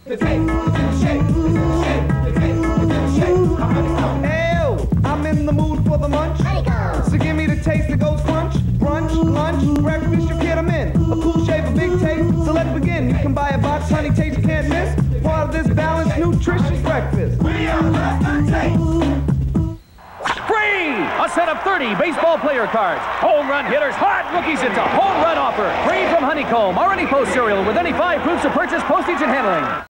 the taste, the shake, the taste, the shake. Honeycomb. Ew, I'm in the mood for the munch. Honeycomb. So give me the taste that goes crunch, brunch, lunch, breakfast, you kid, I'm in. A cool shave, a big taste, so let's begin. You can buy a box, honey taste you can't miss. Part of this balanced, nutritious breakfast. We are the taste. Free! A set of 30 baseball player cards. Home run hitters, hot rookies, it's a home run offer. Free from Honeycomb or any Post cereal with any 5 proofs of purchase, postage, and handling.